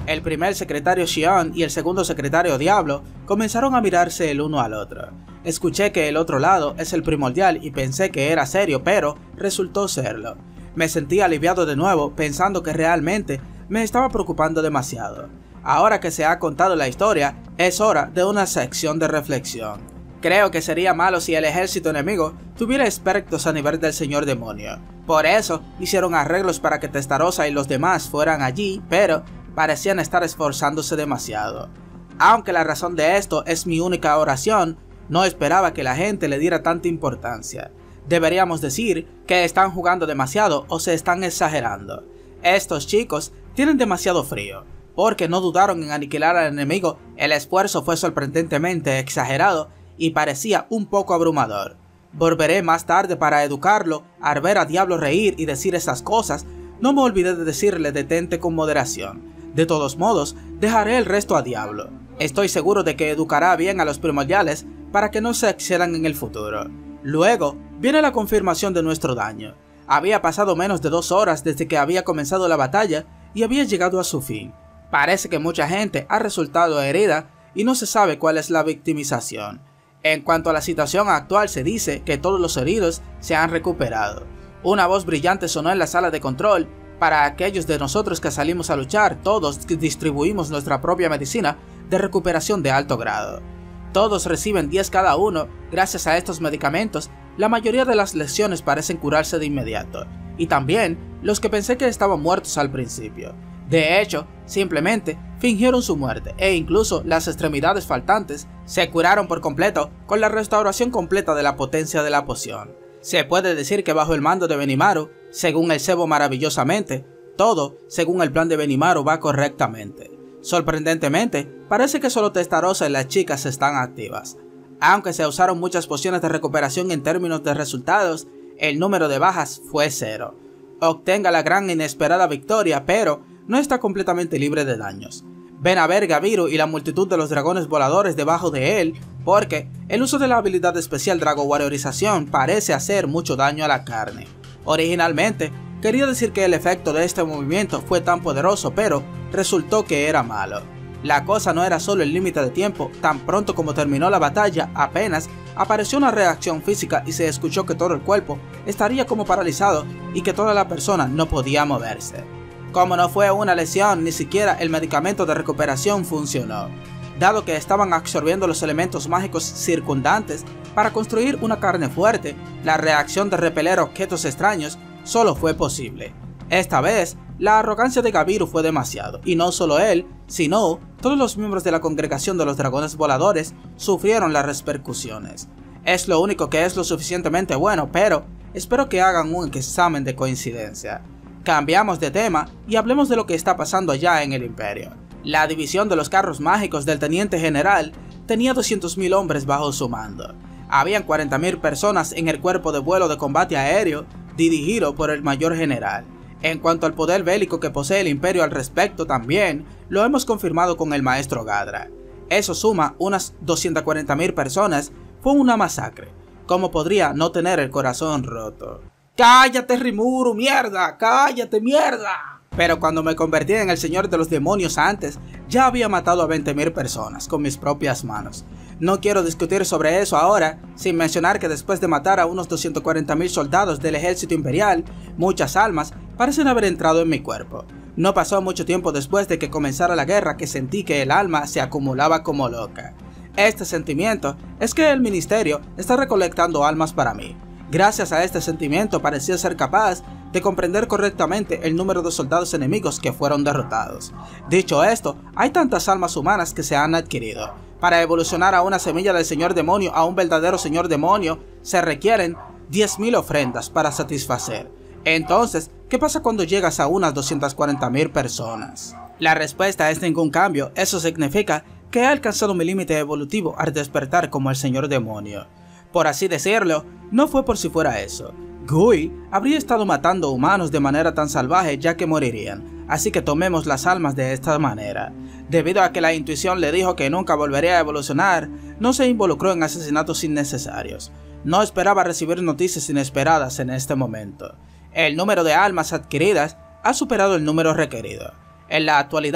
El primer secretario Xion y el segundo secretario Diablo comenzaron a mirarse el uno al otro. Escuché que el otro lado es el primordial y pensé que era serio, pero resultó serlo. Me sentí aliviado de nuevo pensando que realmente me estaba preocupando demasiado. Ahora que se ha contado la historia, es hora de una sección de reflexión. Creo que sería malo si el ejército enemigo tuviera expertos a nivel del señor demonio. Por eso hicieron arreglos para que Testarossa y los demás fueran allí, pero parecían estar esforzándose demasiado. Aunque la razón de esto es mi única oración, no esperaba que la gente le diera tanta importancia. Deberíamos decir que están jugando demasiado o se están exagerando. Estos chicos tienen demasiado frío, porque no dudaron en aniquilar al enemigo. El esfuerzo fue sorprendentemente exagerado y parecía un poco abrumador. Volveré más tarde para educarlo. Al ver a Diablo reír y decir esas cosas, no me olvidé de decirle detente con moderación. De todos modos, dejaré el resto a Diablo. Estoy seguro de que educará bien a los primordiales para que no se excedan en el futuro. Luego, viene la confirmación de nuestro daño. Había pasado menos de 2 horas desde que había comenzado la batalla y había llegado a su fin. Parece que mucha gente ha resultado herida y no se sabe cuál es la victimización. En cuanto a la situación actual, se dice que todos los heridos se han recuperado. Una voz brillante sonó en la sala de control. Para aquellos de nosotros que salimos a luchar, todos distribuimos nuestra propia medicina de recuperación de alto grado. Todos reciben 10 cada uno. Gracias a estos medicamentos, la mayoría de las lesiones parecen curarse de inmediato, y también los que pensé que estaban muertos al principio. De hecho, simplemente fingieron su muerte, e incluso las extremidades faltantes se curaron por completo con la restauración completa de la potencia de la poción. Se puede decir que bajo el mando de Benimaru, según el cebo maravillosamente, todo, según el plan de Benimaru, va correctamente. Sorprendentemente, parece que solo Testarossa y las chicas están activas. Aunque se usaron muchas pociones de recuperación en términos de resultados, el número de bajas fue 0. Obtenga la gran inesperada victoria, pero no está completamente libre de daños. Ven a ver Gabiru y la multitud de los dragones voladores debajo de él, porque el uso de la habilidad especial Drago Warriorización parece hacer mucho daño a la carne. Originalmente, quería decir que el efecto de este movimiento fue tan poderoso, pero resultó que era malo. La cosa no era solo el límite de tiempo. Tan pronto como terminó la batalla, apenas apareció una reacción física y se escuchó que todo el cuerpo estaría como paralizado y que toda la persona no podía moverse. Como no fue una lesión, ni siquiera el medicamento de recuperación funcionó, dado que estaban absorbiendo los elementos mágicos circundantes para construir una carne fuerte. La reacción de repeler objetos extraños solo fue posible. Esta vez, la arrogancia de Gabiru fue demasiado, y no solo él, sino todos los miembros de la congregación de los dragones voladores sufrieron las repercusiones. Es lo único que es lo suficientemente bueno, pero espero que hagan un examen de coincidencia. Cambiamos de tema y hablemos de lo que está pasando allá en el Imperio. La división de los carros mágicos del Teniente General tenía 200.000 hombres bajo su mando. Habían 40.000 personas en el cuerpo de vuelo de combate aéreo dirigido por el Mayor General. En cuanto al poder bélico que posee el Imperio al respecto, también lo hemos confirmado con el Maestro Gadra. Eso suma unas 240.000 personas. Fue una masacre. ¿Cómo podría no tener el corazón roto? ¡Cállate, Rimuru, mierda! ¡Cállate, mierda! Pero cuando me convertí en el Señor de los Demonios antes, ya había matado a 20.000 personas con mis propias manos. No quiero discutir sobre eso ahora, sin mencionar que después de matar a unos 240.000 soldados del ejército imperial, muchas almas parecen haber entrado en mi cuerpo. No pasó mucho tiempo después de que comenzara la guerra que sentí que el alma se acumulaba como loca. Este sentimiento es que el ministerio está recolectando almas para mí. Gracias a este sentimiento parecía ser capaz de comprender correctamente el número de soldados enemigos que fueron derrotados. Dicho esto, hay tantas almas humanas que se han adquirido. Para evolucionar a una semilla del señor demonio a un verdadero señor demonio, se requieren 10.000 ofrendas para satisfacer. Entonces, ¿qué pasa cuando llegas a unas 240.000 personas? La respuesta es ningún cambio. Eso significa que he alcanzado mi límite evolutivo al despertar como el señor demonio. Por así decirlo, no fue por si fuera eso. Gui habría estado matando humanos de manera tan salvaje ya que morirían, así que tomemos las almas de esta manera. Debido a que la intuición le dijo que nunca volvería a evolucionar, no se involucró en asesinatos innecesarios. No esperaba recibir noticias inesperadas en este momento. El número de almas adquiridas ha superado el número requerido. En la actualidad,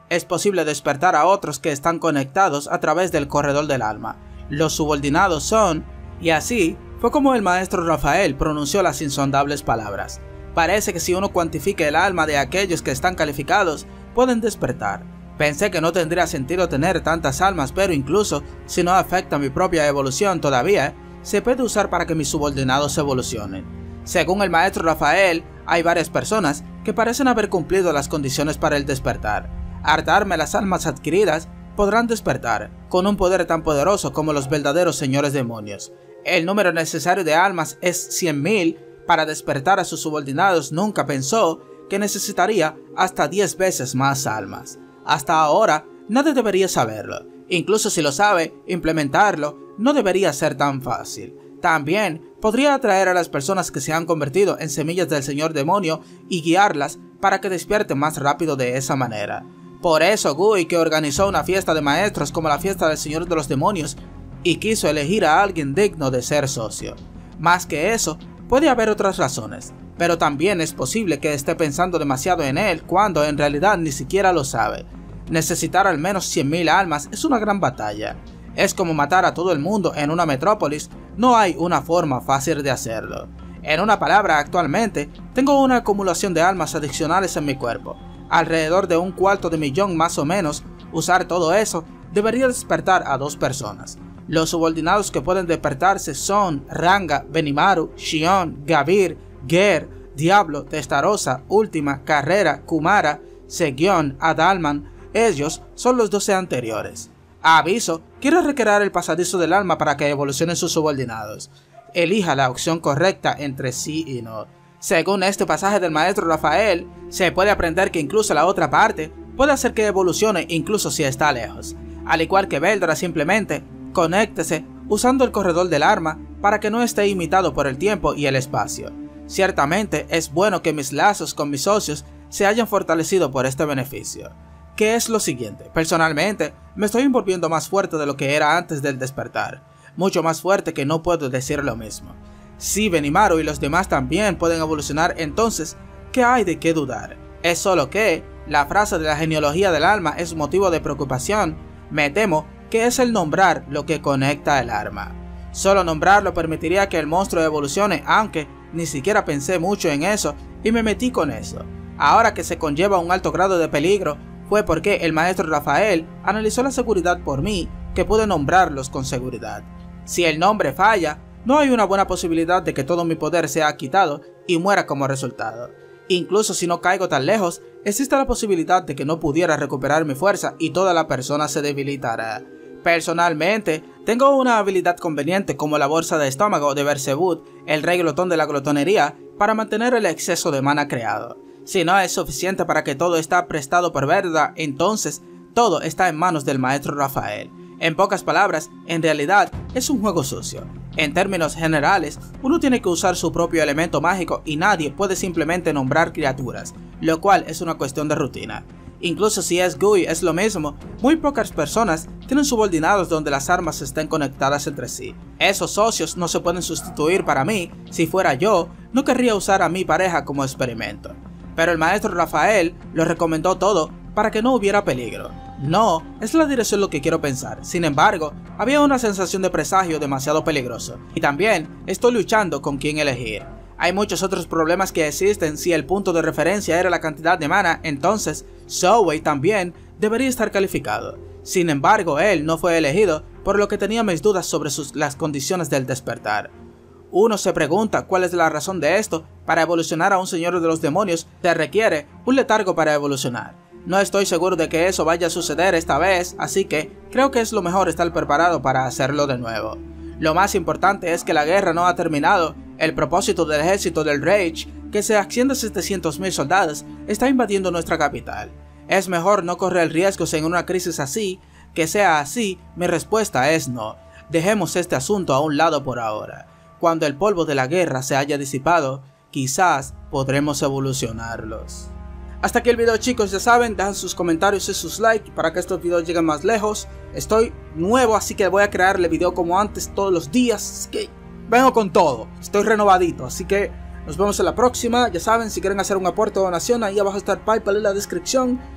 es posible despertar a otros que están conectados a través del corredor del alma. Los subordinados son... Y así fue como el maestro Rafael pronunció las insondables palabras. Parece que si uno cuantifica el alma de aquellos que están calificados, pueden despertar. Pensé que no tendría sentido tener tantas almas, pero incluso si no afecta mi propia evolución todavía, se puede usar para que mis subordinados evolucionen. Según el maestro Rafael, hay varias personas que parecen haber cumplido las condiciones para el despertar. Al darme las almas adquiridas, podrán despertar, con un poder tan poderoso como los verdaderos señores demonios. El número necesario de almas es 100.000, para despertar a sus subordinados nunca pensó que necesitaría hasta 10 veces más almas. Hasta ahora, nadie debería saberlo. Incluso si lo sabe, implementarlo no debería ser tan fácil. También podría atraer a las personas que se han convertido en semillas del señor demonio y guiarlas para que despierten más rápido de esa manera. Por eso Gui, que organizó una fiesta de maestros como la fiesta del señor de los demonios, y quiso elegir a alguien digno de ser socio. Más que eso, puede haber otras razones, pero también es posible que esté pensando demasiado en él cuando en realidad ni siquiera lo sabe. Necesitar al menos 100.000 almas es una gran batalla. Es como matar a todo el mundo en una metrópolis, no hay una forma fácil de hacerlo. En una palabra, actualmente, tengo una acumulación de almas adicionales en mi cuerpo, alrededor de 250.000 más o menos. Usar todo eso debería despertar a 2 personas. Los subordinados que pueden despertarse son Ranga, Benimaru, Xion, Gavir, Ger, Diablo, Testarossa, Última, Carrera, Kumara, Segyon, Adalman. Ellos son los 12 anteriores. Aviso, quiero recrear el pasadizo del alma para que evolucionen sus subordinados. Elija la opción correcta entre sí y no. Según este pasaje del maestro Rafael, se puede aprender que incluso la otra parte puede hacer que evolucione incluso si está lejos. Al igual que Veldra, simplemente conéctese usando el corredor del alma para que no esté imitado por el tiempo y el espacio. Ciertamente es bueno que mis lazos con mis socios se hayan fortalecido por este beneficio. Que es lo siguiente, personalmente me estoy envolviendo más fuerte de lo que era antes del despertar, mucho más fuerte que no puedo decir lo mismo. Si Benimaru y los demás también pueden evolucionar, entonces, ¿qué hay de qué dudar? Es solo que la frase de la genealogía del alma es motivo de preocupación. Me temo que es el nombrar lo que conecta el alma. Solo nombrarlo permitiría que el monstruo evolucione, aunque ni siquiera pensé mucho en eso y me metí con eso. Ahora que se conlleva un alto grado de peligro, fue porque el maestro Rafael analizó la seguridad por mí, que pude nombrarlos con seguridad. Si el nombre falla, no hay una buena posibilidad de que todo mi poder sea quitado y muera como resultado. Incluso si no caigo tan lejos, existe la posibilidad de que no pudiera recuperar mi fuerza y toda la persona se debilitará. Personalmente, tengo una habilidad conveniente como la bolsa de estómago de Beelzebub, el rey glotón de la glotonería, para mantener el exceso de mana creado. Si no es suficiente para que todo está prestado por Veldra, entonces todo está en manos del maestro Rafael. En pocas palabras, en realidad es un juego sucio. En términos generales, uno tiene que usar su propio elemento mágico y nadie puede simplemente nombrar criaturas, lo cual es una cuestión de rutina. Incluso si es GUI es lo mismo, muy pocas personas tienen subordinados donde las armas estén conectadas entre sí. Esos socios no se pueden sustituir para mí. Si fuera yo, no querría usar a mi pareja como experimento. Pero el maestro Rafael lo recomendó todo para que no hubiera peligro. No, es la dirección lo que quiero pensar. Sin embargo, había una sensación de presagio demasiado peligroso. Y también estoy luchando con quién elegir. Hay muchos otros problemas que existen. Si el punto de referencia era la cantidad de mana, entonces Zoe también debería estar calificado. Sin embargo, él no fue elegido, por lo que tenía mis dudas sobre las condiciones del despertar. Uno se pregunta cuál es la razón de esto. Para evolucionar a un señor de los demonios se requiere un letargo para evolucionar. No estoy seguro de que eso vaya a suceder esta vez, así que creo que es lo mejor estar preparado para hacerlo de nuevo. Lo más importante es que la guerra no ha terminado. El propósito del ejército del Rage, que se asciende a 700.000 soldados, está invadiendo nuestra capital. Es mejor no correr riesgos en una crisis así. Que sea así, mi respuesta es no. Dejemos este asunto a un lado por ahora. Cuando el polvo de la guerra se haya disipado, quizás podremos evolucionarlos. Hasta aquí el video, chicos. Ya saben, dejan sus comentarios y sus likes para que estos videos lleguen más lejos. Estoy nuevo, así que voy a crearle video como antes todos los días. Así que vengo con todo. Estoy renovadito, así que nos vemos en la próxima. Ya saben, si quieren hacer un aporte o donación, ahí abajo está el PayPal en la descripción.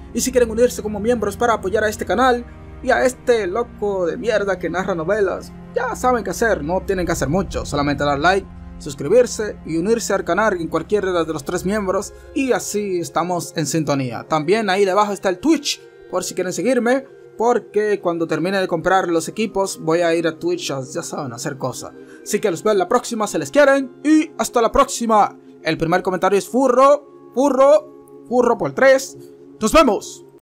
Y si quieren unirse como miembros para apoyar a este canal y a este loco de mierda que narra novelas, ya saben qué hacer, no tienen que hacer mucho, solamente dar like, suscribirse y unirse al canal en cualquiera de los 3 miembros y así estamos en sintonía. También ahí debajo está el Twitch por si quieren seguirme, porque cuando termine de comprar los equipos voy a ir a Twitch, ya saben, a hacer cosas. Así que los veo en la próxima, se les quieren y hasta la próxima. El primer comentario es furro por 3. ¡Nos vemos!